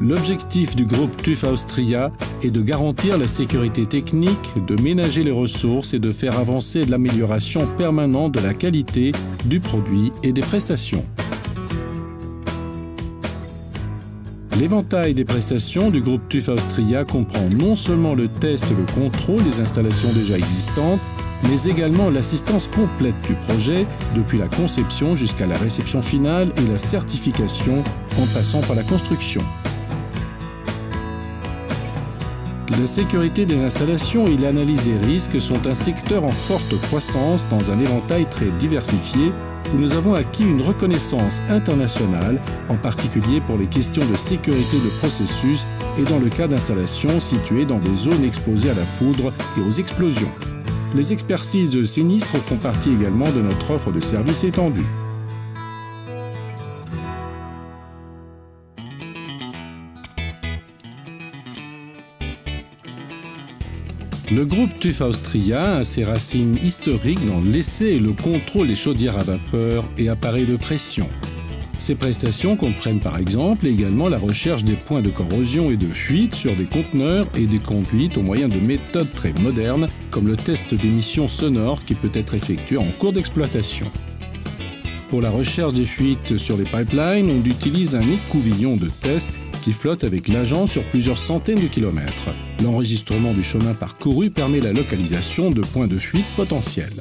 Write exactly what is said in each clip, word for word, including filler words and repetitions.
L'objectif du groupe TÜV Austria est de garantir la sécurité technique, de ménager les ressources et de faire avancer l'amélioration permanente de la qualité du produit et des prestations. L'éventail des prestations du groupe TÜV Austria comprend non seulement le test et le contrôle des installations déjà existantes, mais également l'assistance complète du projet, depuis la conception jusqu'à la réception finale et la certification en passant par la construction. La sécurité des installations et l'analyse des risques sont un secteur en forte croissance dans un éventail très diversifié où nous avons acquis une reconnaissance internationale, en particulier pour les questions de sécurité de processus et dans le cas d'installations situées dans des zones exposées à la foudre et aux explosions. Les expertises de sinistres font partie également de notre offre de services étendue. Le groupe TÜV Austria a ses racines historiques dans l'essai et le contrôle des chaudières à vapeur et appareils de pression. Ces prestations comprennent par exemple également la recherche des points de corrosion et de fuite sur des conteneurs et des conduites au moyen de méthodes très modernes comme le test d'émissions sonores qui peut être effectué en cours d'exploitation. Pour la recherche des fuites sur les pipelines, on utilise un écouvillon de test qui flotte avec l'agent sur plusieurs centaines de kilomètres. L'enregistrement du chemin parcouru permet la localisation de points de fuite potentiels.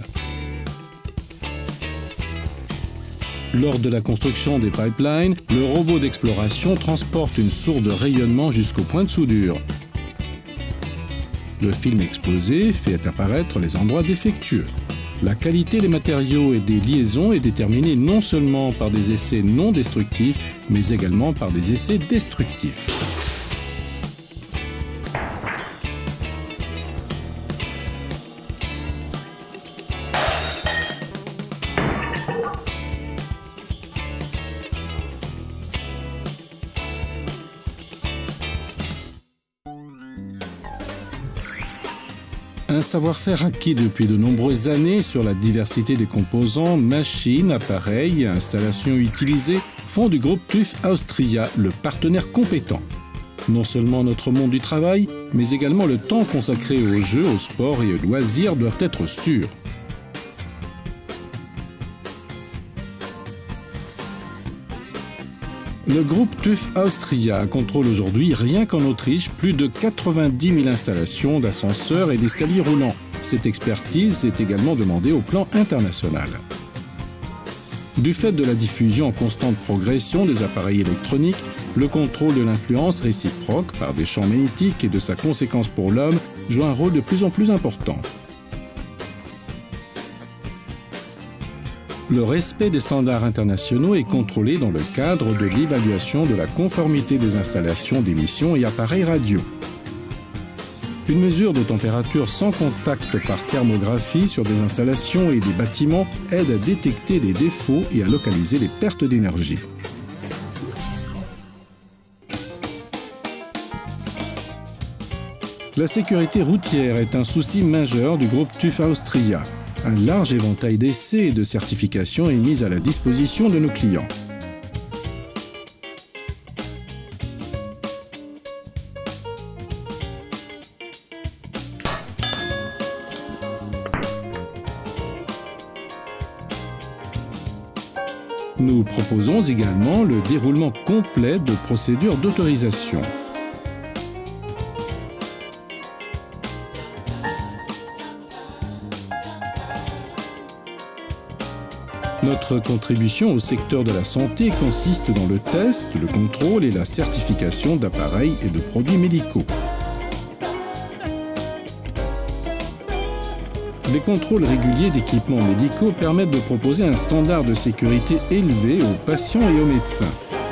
Lors de la construction des pipelines, le robot d'exploration transporte une source de rayonnement jusqu'au point de soudure. Le film exposé fait apparaître les endroits défectueux. La qualité des matériaux et des liaisons est déterminée non seulement par des essais non destructifs, mais également par des essais destructifs. Un savoir-faire acquis depuis de nombreuses années sur la diversité des composants, machines, appareils et installations utilisées font du groupe TÜV Austria le partenaire compétent. Non seulement notre monde du travail, mais également le temps consacré aux jeux, au sport et aux loisirs doivent être sûrs. Le groupe TÜV Austria contrôle aujourd'hui, rien qu'en Autriche, plus de quatre-vingt-dix mille installations d'ascenseurs et d'escaliers roulants. Cette expertise est également demandée au plan international. Du fait de la diffusion en constante progression des appareils électroniques, le contrôle de l'influence réciproque par des champs magnétiques et de sa conséquence pour l'homme joue un rôle de plus en plus important. Le respect des standards internationaux est contrôlé dans le cadre de l'évaluation de la conformité des installations d'émissions et appareils radio. Une mesure de température sans contact par thermographie sur des installations et des bâtiments aide à détecter les défauts et à localiser les pertes d'énergie. La sécurité routière est un souci majeur du groupe TÜV Austria. Un large éventail d'essais et de certifications est mis à la disposition de nos clients. Nous proposons également le déroulement complet de procédures d'autorisation. Notre contribution au secteur de la santé consiste dans le test, le contrôle et la certification d'appareils et de produits médicaux. Les contrôles réguliers d'équipements médicaux permettent de proposer un standard de sécurité élevé aux patients et aux médecins.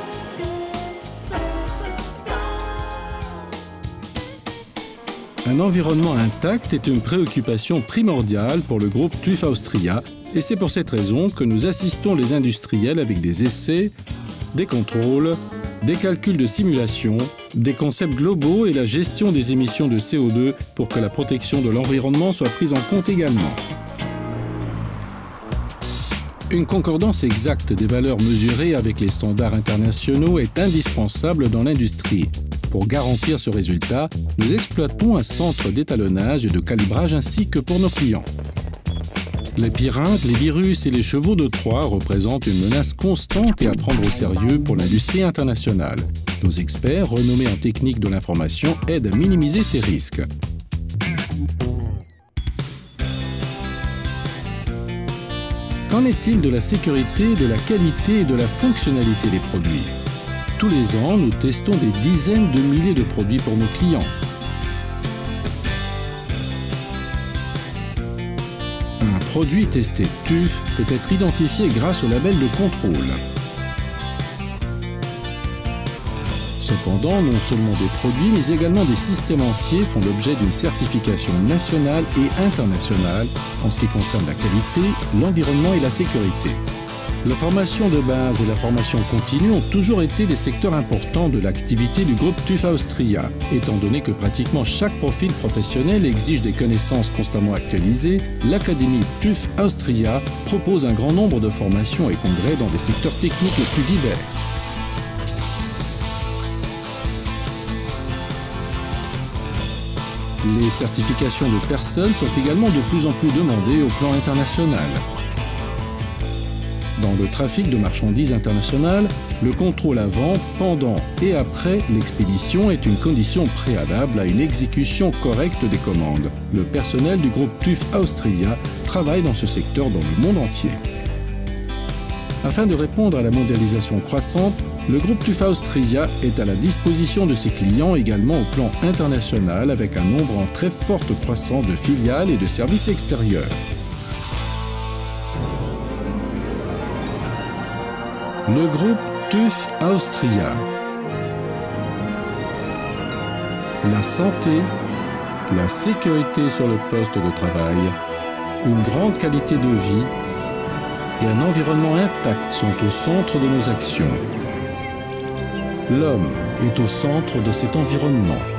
Un environnement intact est une préoccupation primordiale pour le groupe TÜV Austria. Et c'est pour cette raison que nous assistons les industriels avec des essais, des contrôles, des calculs de simulation, des concepts globaux et la gestion des émissions de C O deux pour que la protection de l'environnement soit prise en compte également. Une concordance exacte des valeurs mesurées avec les standards internationaux est indispensable dans l'industrie. Pour garantir ce résultat, nous exploitons un centre d'étalonnage et de calibrage ainsi que pour nos clients. Les pyrinthes, les virus et les chevaux de Troie représentent une menace constante et à prendre au sérieux pour l'industrie internationale. Nos experts, renommés en technique de l'information, aident à minimiser ces risques. Qu'en est-il de la sécurité, de la qualité et de la fonctionnalité des produits? Tous les ans, nous testons des dizaines de milliers de produits pour nos clients. Un produit testé T U F peut être identifié grâce au label de contrôle. Cependant, non seulement des produits, mais également des systèmes entiers font l'objet d'une certification nationale et internationale en ce qui concerne la qualité, l'environnement et la sécurité. La formation de base et la formation continue ont toujours été des secteurs importants de l'activité du groupe TÜV Austria, étant donné que pratiquement chaque profil professionnel exige des connaissances constamment actualisées. L'Académie TÜV Austria propose un grand nombre de formations et congrès dans des secteurs techniques les plus divers. Les certifications de personnes sont également de plus en plus demandées au plan international. Dans le trafic de marchandises international, le contrôle avant, pendant et après l'expédition est une condition préalable à une exécution correcte des commandes. Le personnel du groupe TÜV Austria travaille dans ce secteur dans le monde entier. Afin de répondre à la mondialisation croissante, le groupe TÜV Austria est à la disposition de ses clients également au plan international avec un nombre en très forte croissance de filiales et de services extérieurs. Le groupe TÜV Austria. La santé, la sécurité sur le poste de travail, une grande qualité de vie et un environnement intact sont au centre de nos actions. L'homme est au centre de cet environnement.